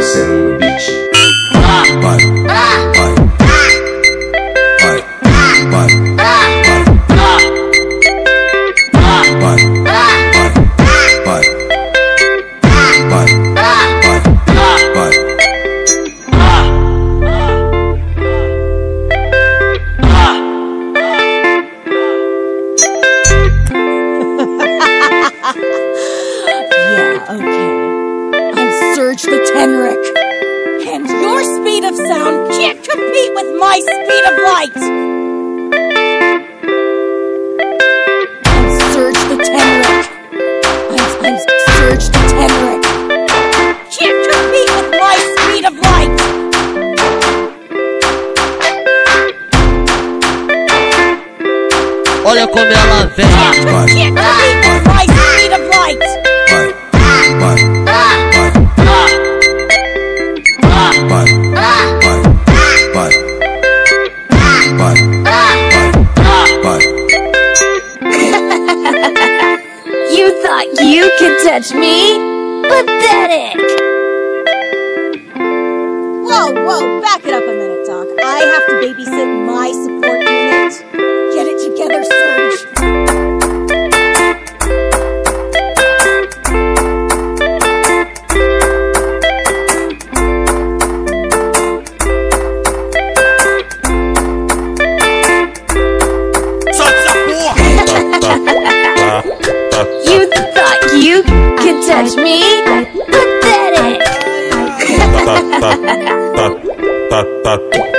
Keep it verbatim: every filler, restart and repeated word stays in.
Sennun no beat. Vai, vai, vai, vai, vai, vai, vai, vai, vai, vai. Yeah, okay. I'm Surge the Tenrec, and your speed of sound can't compete with my speed of light! I'm Surge the Tenrec. I'm, I'm Surge the Tenrec. Can't compete with my speed of light! Olha como ela vem. Can't, can't compete with my speed of light! Vai, vai, vai, vai, vai, vai, vai, vai. You thought you could touch me? Pathetic! Whoa, whoa, back it up a minute, Doc. I have to babysit my support unit. Get it together, Surge. You thought you could touch me? Pathetic! Ta ta ta ta ta.